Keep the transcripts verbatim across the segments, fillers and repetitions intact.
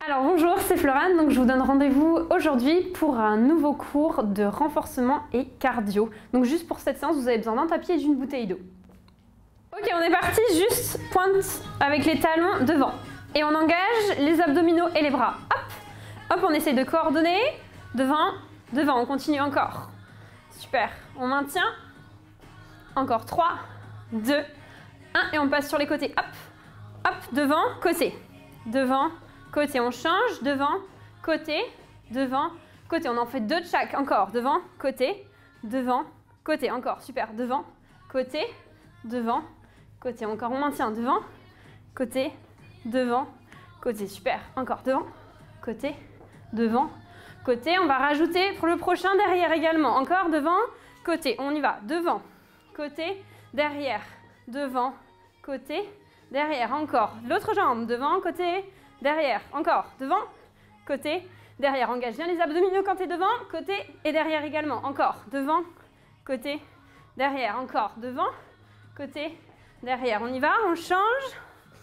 Alors bonjour, c'est Florane, donc je vous donne rendez-vous aujourd'hui pour un nouveau cours de renforcement et cardio. Donc juste pour cette séance, vous avez besoin d'un tapis et d'une bouteille d'eau. Ok, on est parti, juste pointe avec les talons devant. Et on engage les abdominaux et les bras. Hop, hop, on essaie de coordonner. Devant, devant, on continue encore. Super, on maintient. Encore trois, deux, un, et on passe sur les côtés. Hop, hop, devant, côté, devant, côté, on change, devant, côté, devant, côté. On en fait deux de chaque, encore, devant, côté, devant, côté, encore, super, devant, côté, devant, côté, encore, on maintient, devant, côté, devant, côté, super, encore, devant, côté, devant, côté. On va rajouter pour le prochain derrière également, encore, devant, côté, on y va, devant, côté, derrière, devant, côté, derrière, encore, l'autre jambe, devant, côté, derrière, encore, devant, côté, derrière. Engage bien les abdominaux quand tu es devant, côté et derrière également. Encore, devant, côté, derrière. Encore, devant, côté, derrière. On y va, on change.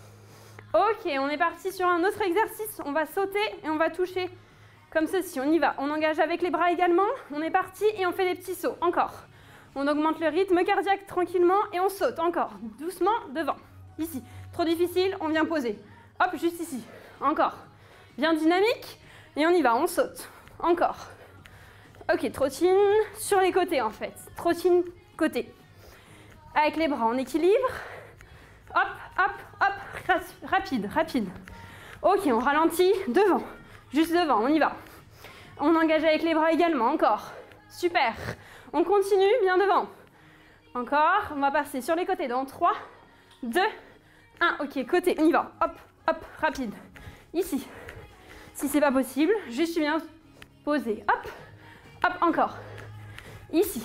Ok, on est parti sur un autre exercice. On va sauter et on va toucher comme ceci. On y va. On engage avec les bras également. On est parti et on fait des petits sauts. Encore. On augmente le rythme cardiaque tranquillement et on saute. Encore, doucement, devant. Ici. Trop difficile, on vient poser. Hop, juste ici. Encore. Bien dynamique. Et on y va, on saute. Encore. Ok, trottine sur les côtés en fait. Trottine côté. Avec les bras en équilibre. Hop, hop, hop. Rapide, rapide. Ok, on ralentit devant. Juste devant, on y va. On engage avec les bras également. Encore. Super. On continue bien devant. Encore. On va passer sur les côtés dans trois, deux, un. Ok, côté, on y va. Hop, hop, rapide. Ici. Si c'est pas possible, juste tu viens poser. Hop, hop, encore. Ici.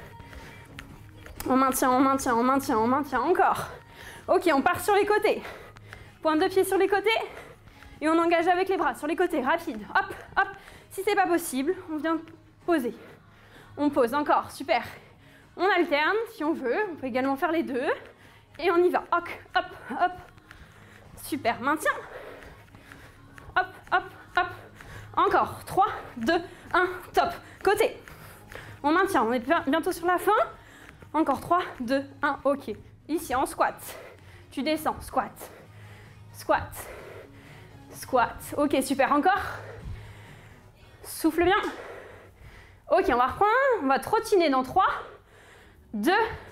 On maintient, on maintient, on maintient, on maintient. Encore. Ok, on part sur les côtés. Pointe de pied sur les côtés. Et on engage avec les bras sur les côtés. Rapide. Hop, hop. Si c'est pas possible, on vient poser. On pose encore. Super. On alterne si on veut. On peut également faire les deux. Et on y va. Hop, hop, hop. Super. Maintien. Hop, hop, hop. Encore. trois, deux, un. Top. Côté. On maintient. On est bientôt sur la fin. Encore. trois, deux, un. Ok. Ici, en squat. Tu descends. Squat. Squat. Squat. Ok, super. Encore. Souffle bien. Ok, on va reprendre. On va trottiner dans trois, deux,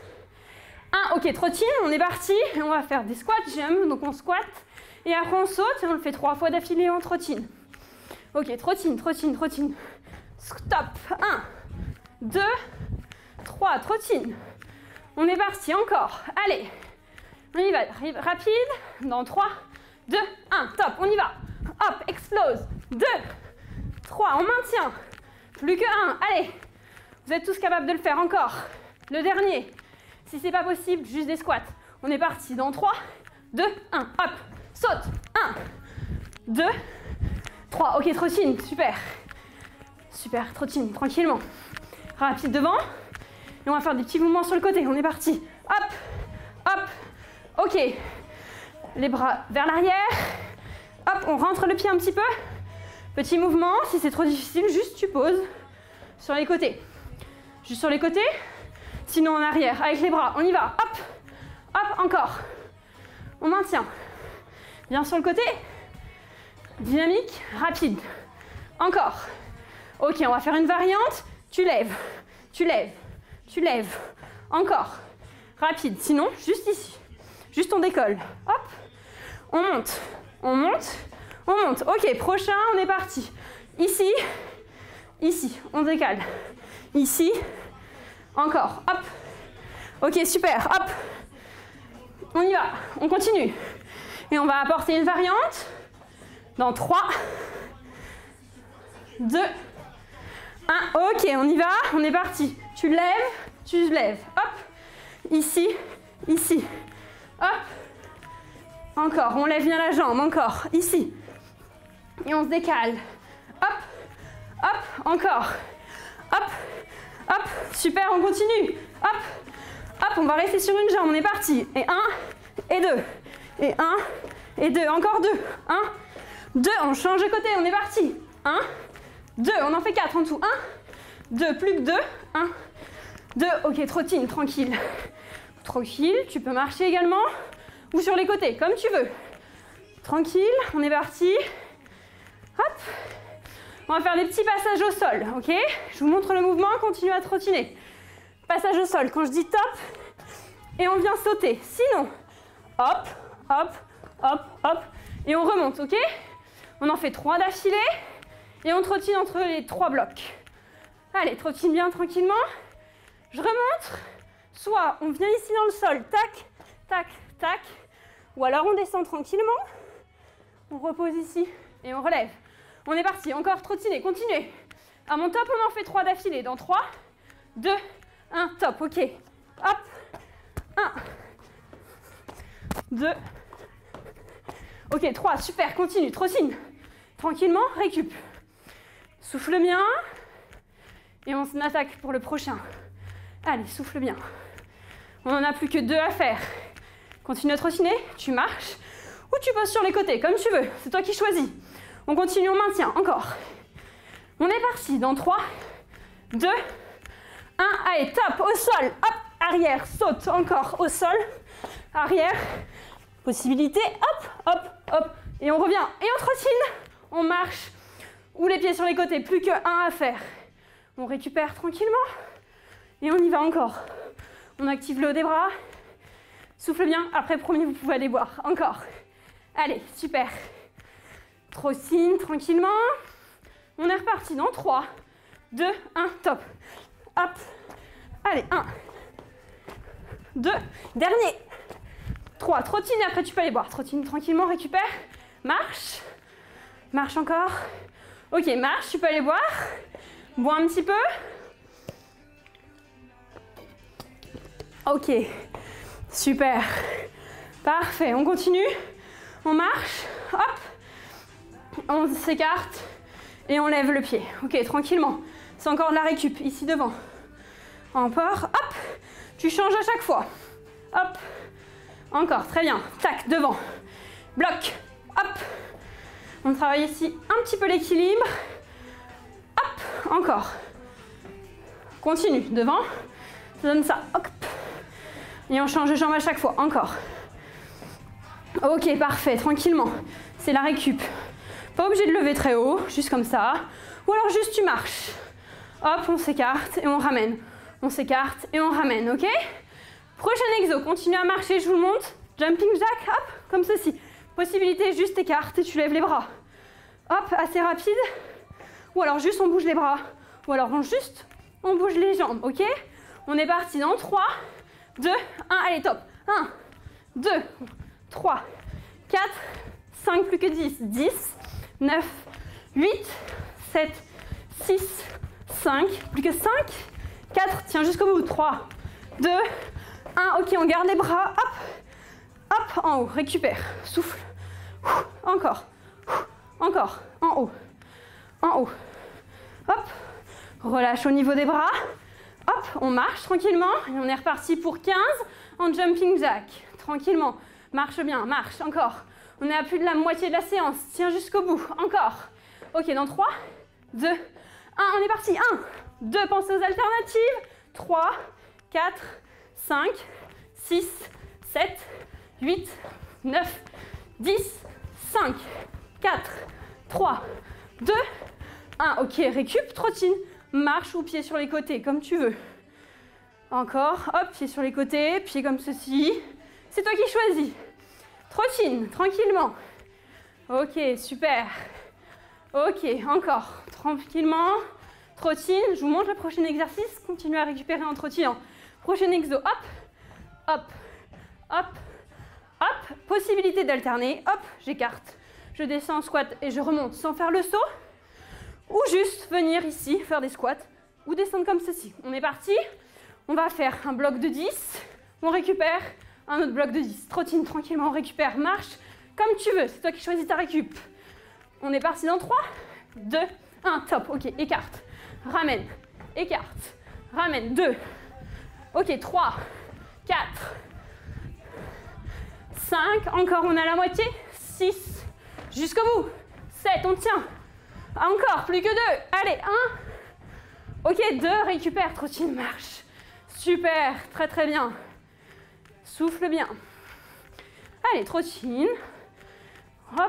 un. Ok, trottine. On est parti. Et on va faire des squats jump. Donc, on squatte. Et après, on saute. Et on le fait trois fois d'affilée en trottine. Ok, trottine, trottine, trottine. Stop. un, deux, trois. Trottine. On est parti. Encore. Allez. On y va. Rapide. Dans trois, deux, un. Top. On y va. Hop. Explose. deux, trois. On maintient. Plus que un. Allez. Vous êtes tous capables de le faire. Encore. Le dernier. Si c'est pas possible, juste des squats. On est parti. Dans trois, deux, un. Hop. Saute. un, deux, trois. Ok, trottine. Super. Super. Trottine. Tranquillement. Rapide devant. Et on va faire des petits mouvements sur le côté. On est parti. Hop. Hop. Ok. Les bras vers l'arrière. Hop. On rentre le pied un petit peu. Petit mouvement. Si c'est trop difficile, juste tu poses sur les côtés. Juste sur les côtés. Sinon en arrière. Avec les bras. On y va. Hop. Hop. Encore. On maintient. Bien sur le côté. Dynamique. Rapide. Encore. Ok, on va faire une variante. Tu lèves. Tu lèves. Tu lèves. Encore. Rapide. Sinon, juste ici. Juste on décolle. Hop. On monte. On monte. On monte. Ok, prochain, on est parti. Ici. Ici. On décale. Ici. Encore. Hop. Ok, super. Hop. On y va. On continue. Et on va apporter une variante. Dans trois, deux, un. Ok, on y va. On est parti. Tu lèves. Tu lèves. Hop. Ici. Ici. Hop. Encore. On lève bien la jambe. Encore. Ici. Et on se décale. Hop. Hop. Encore. Hop. Hop. Super, on continue. Hop. Hop, on va rester sur une jambe. On est parti. Et un. Et deux. Et un. Et deux. Encore deux. Un. deux, on change de côté, on est parti. un, deux, on en fait quatre en dessous. un, deux, plus que deux. un, deux, ok, trottine, tranquille. Tranquille, tu peux marcher également. Ou sur les côtés, comme tu veux. Tranquille, on est parti. Hop. On va faire des petits passages au sol, ok? Je vous montre le mouvement, continue à trottiner. Passage au sol, quand je dis top, et on vient sauter. Sinon, hop, hop, hop, hop, et on remonte, ok? On en fait trois d'affilée, et on trottine entre les trois blocs. Allez, trottine bien tranquillement. Je remonte. Soit on vient ici dans le sol, tac, tac, tac, ou alors on descend tranquillement. On repose ici, et on relève. On est parti, encore trottiner, continuez. À mon top, on en fait trois d'affilée. Dans trois, deux, un, top, ok. Hop, un, deux, ok, trois, super, continue, trottine. Tranquillement, récup. Souffle bien. Et on s'attaque pour le prochain. Allez, souffle bien. On n'en a plus que deux à faire. Continue à trottiner, tu marches. Ou tu poses sur les côtés, comme tu veux. C'est toi qui choisis. On continue, on maintient, encore. On est parti dans trois, deux, un. Allez, top, au sol. Hop, arrière, saute, encore, au sol. Arrière, possibilité, hop, hop, hop. Et on revient, et on trottine. On marche, ou les pieds sur les côtés, plus qu'un à faire. On récupère tranquillement, et on y va encore. On active le haut des bras. Souffle bien, après promis, vous pouvez aller boire. Encore. Allez, super. Trottine tranquillement. On est reparti dans trois, deux, un, top. Hop. Allez, un, deux, dernier. trois, trottine et après tu peux aller boire. Trottine tranquillement, récupère. Marche. Marche encore. Ok, marche, tu peux aller boire. Bois un petit peu. Ok, super. Parfait, on continue. On marche. Hop. On s'écarte et on lève le pied. Ok, tranquillement. C'est encore de la récup, ici devant. Encore, hop. Tu changes à chaque fois. Hop. Encore, très bien. Tac, devant. Bloc. Hop. On travaille ici un petit peu l'équilibre. Hop. Encore. Continue, devant. Ça donne ça. Hop. Et on change de jambe à chaque fois. Encore. Ok, parfait, tranquillement. C'est la récup. Pas obligé de lever très haut, juste comme ça. Ou alors juste tu marches. Hop, on s'écarte et on ramène. On s'écarte et on ramène, ok? Prochain exo, continue à marcher, je vous le montre. Jumping jack, hop, comme ceci. Possibilité, juste écarte et tu lèves les bras. Hop, assez rapide. Ou alors juste on bouge les bras. Ou alors on juste, on bouge les jambes, ok? On est parti dans trois, deux, un, allez top. un, deux, trois, quatre, cinq, plus que dix, dix, neuf, huit, sept, six, cinq, plus que cinq, quatre, tiens jusqu'au bout, trois, deux, un, ok, on garde les bras, hop, hop, en haut, récupère, souffle, encore, encore, en haut, en haut, hop, relâche au niveau des bras, hop, on marche tranquillement, et on est reparti pour quinze en jumping jack, tranquillement, marche bien, marche, encore, on est à plus de la moitié de la séance, tiens jusqu'au bout, encore, ok, dans trois, deux, un, on est parti, un, deux, pensez aux alternatives, trois, quatre, cinq, six, sept, huit, neuf, dix, cinq, quatre, trois, deux, un, ok, récup, trottine, marche ou pied sur les côtés, comme tu veux. Encore, hop, pied sur les côtés, pied comme ceci, c'est toi qui choisis. Trottine, tranquillement. Ok, super. Ok, encore, tranquillement. Trottine, je vous montre le prochain exercice. Continuez à récupérer en trottinant. Prochain exo, hop, hop, hop, hop. Possibilité d'alterner, hop, j'écarte. Je descends en squat et je remonte sans faire le saut. Ou juste venir ici, faire des squats. Ou descendre comme ceci. On est parti. On va faire un bloc de dix. On récupère un autre bloc de dix. Trottine tranquillement, on récupère, marche. Comme tu veux, c'est toi qui choisis ta récup. On est parti dans trois, deux, un, top. Ok, écarte. Ramène, écarte, ramène, deux, ok, trois, quatre, cinq, encore on a la moitié, six, jusqu'au bout, sept, on tient. Encore, plus que deux. Allez, un. Ok, deux, récupère, trottine, marche. Super, très très bien. Souffle bien. Allez, trottine. Hop.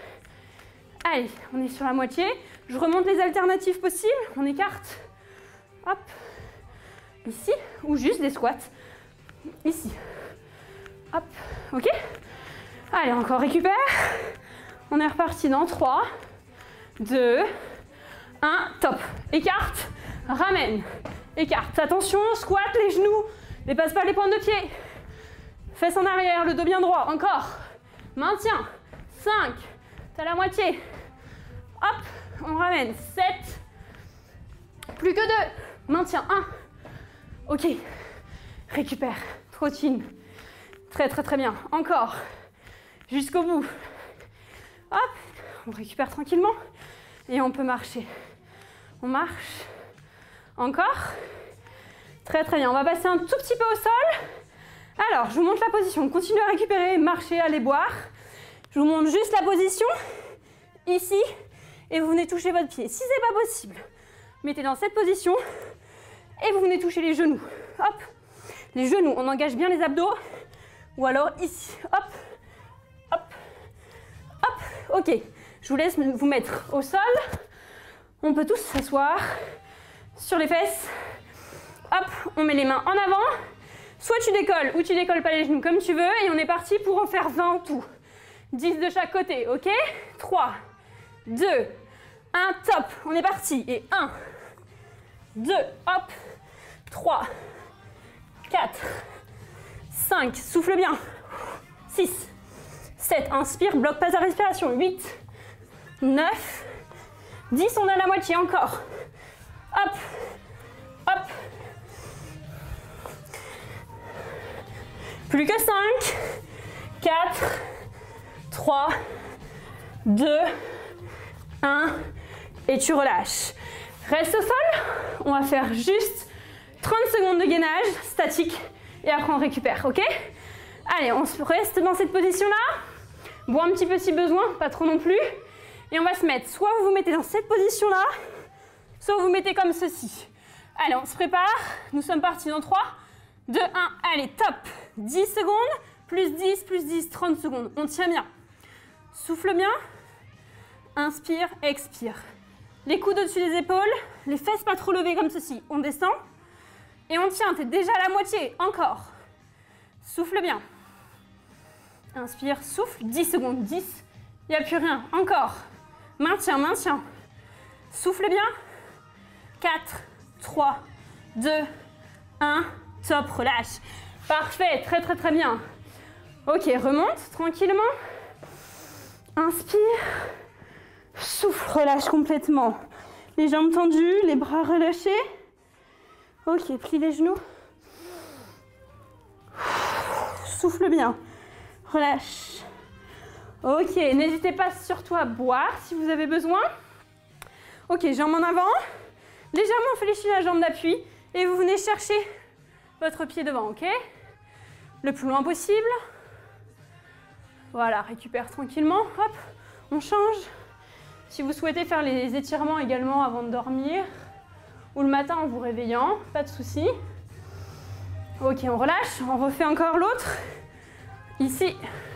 Allez, on est sur la moitié. Je remonte les alternatives possibles. On écarte. Hop. Ici. Ou juste des squats. Ici. Hop. Ok. Allez, encore récupère. On est reparti dans trois, deux, un. Top. Écarte. Ramène. Écarte. Attention, squat les genoux. Dépasse pas les pointes de pied. Fesses en arrière, le dos bien droit. Encore. Maintien. cinq. T'as la moitié. Hop. On ramène. sept. Plus que deux. Maintien. un. Ok. Récupère. Trottine. Très très très bien. Encore. Jusqu'au bout. Hop. On récupère tranquillement. Et on peut marcher. On marche. Encore. Très très bien. On va passer un tout petit peu au sol. Alors, je vous montre la position. Continuez à récupérer, marcher, aller boire. Je vous montre juste la position. Ici. Et vous venez toucher votre pied. Si ce n'est pas possible, mettez dans cette position. Et vous venez toucher les genoux. Hop. Les genoux, on engage bien les abdos. Ou alors ici. Hop. Hop. Hop. Ok. Je vous laisse vous mettre au sol. On peut tous s'asseoir sur les fesses. Hop. On met les mains en avant. Soit tu décolles ou tu décolles pas les genoux comme tu veux. Et on est parti pour en faire vingt en tout. dix de chaque côté. Ok. trois, deux, un. Top. On est parti. Et un, deux, hop. trois, quatre, cinq. Souffle bien. six, sept. Inspire. Bloque pas ta respiration. huit, neuf, dix. On a la moitié encore. Hop. Hop. Plus que cinq, quatre, trois, deux, un. Et tu relâches. Reste au sol. On va faire juste trente secondes de gainage statique. Et après on récupère, ok? Allez, on reste dans cette position-là. Bois un petit peu si besoin, pas trop non plus. Et on va se mettre, soit vous vous mettez dans cette position-là, soit vous vous mettez comme ceci. Allez, on se prépare. Nous sommes partis dans trois, deux, un. Allez, top. dix secondes, plus dix, plus dix, trente secondes. On tient bien. Souffle bien. Inspire, expire. Les coudes au-dessus des épaules, les fesses pas trop levées comme ceci. On descend et on tient. T'es déjà à la moitié. Encore. Souffle bien. Inspire, souffle. dix secondes. dix. Il n'y a plus rien. Encore. Maintiens, maintiens. Souffle bien. quatre, trois, deux, un. Top, relâche. Parfait, très très très bien. Ok, remonte tranquillement. Inspire. Souffle, relâche complètement. Les jambes tendues, les bras relâchés. Ok, plie les genoux. Souffle bien. Relâche. Ok, n'hésitez pas surtout à boire si vous avez besoin. Ok, jambes en avant. Légèrement fléchis la jambe d'appui. Et vous venez chercher votre pied devant, ok? Le plus loin possible. Voilà, récupère tranquillement. Hop, on change. Si vous souhaitez faire les étirements également avant de dormir ou le matin en vous réveillant, pas de souci. Ok, on relâche. On refait encore l'autre. Ici.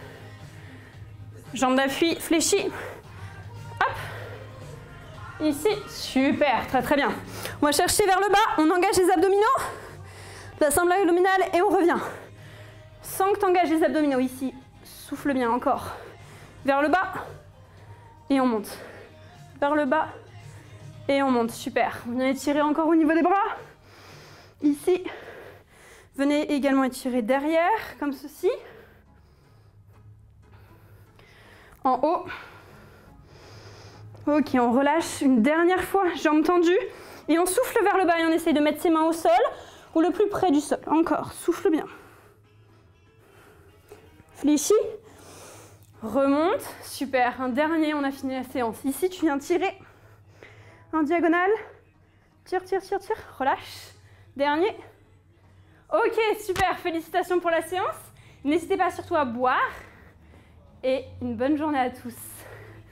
Jambe d'appui fléchie. Hop. Ici. Super, très très bien. On va chercher vers le bas. On engage les abdominaux. L'assemblage abdominal et on revient. Sans que tu engages les abdominaux ici. Souffle bien encore. Vers le bas. Et on monte. Vers le bas. Et on monte. Super. Venez étirer encore au niveau des bras. Ici. Venez également étirer derrière, comme ceci. En haut. Ok, on relâche une dernière fois. Jambes tendues. Et on souffle vers le bas et on essaye de mettre ses mains au sol. Ou le plus près du sol. Encore. Souffle bien. Fléchis. Remonte. Super. Un dernier, on a fini la séance. Ici, tu viens tirer. En diagonale. Tire, tire, tire, tire. Relâche. Dernier. Ok, super. Félicitations pour la séance. N'hésitez pas surtout à boire. Et une bonne journée à tous.